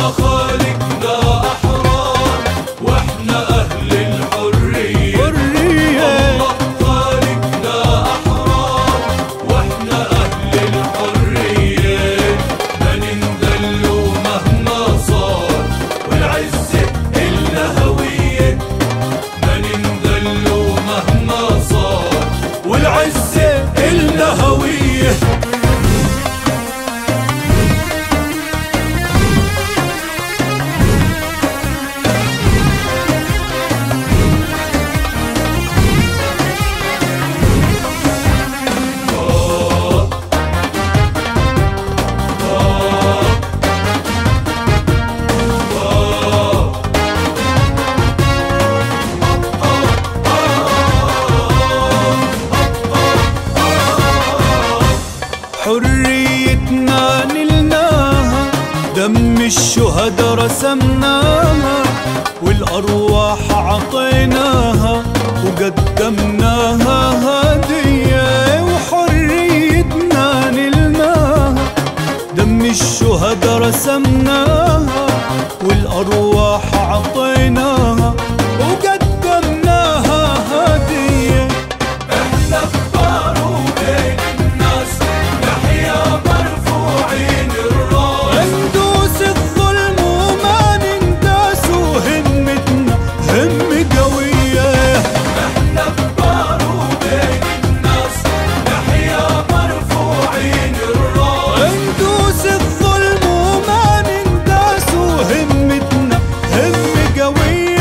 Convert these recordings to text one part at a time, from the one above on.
حريتنا نلناها، دم الشهداء رسمناها، والأرواح عطيناها وقدمناها هدية. وحريتنا نلناها، دم الشهداء رسمناها، والأرواح عطيناها وقدمناها هدية. احنا كبار وبين الناس نحيا مرفوعين الراس، ندوس الظلم وما ننداس، وهمتنا همة قوية. احنا كبار وبين الناس نحيا مرفوعين الراس، ندوس الظلم وما ننداس، وهمتنا همة قوية.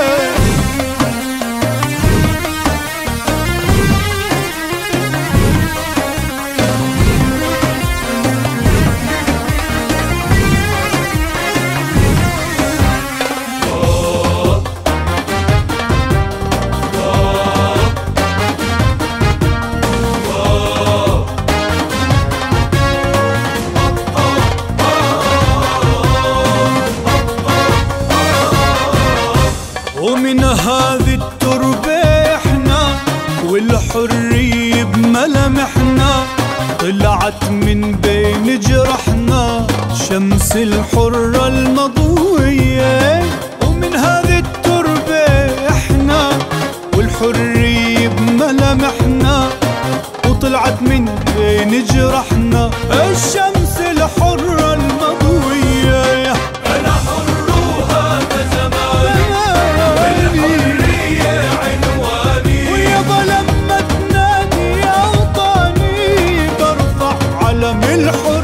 ومن هذه التربة احنا، والحرية بملامحنا، طلعت من بين جرحنا شمس الحرة المضوية. ومن هذه التربة احنا، والحرية بملامحنا، وطلعت من بين جرحنا الشمس الحرة المضوية. انا حر وهذا زماني، والحرية عنواني، ويابا لما تنادي أوطاني برفع علم الحرية.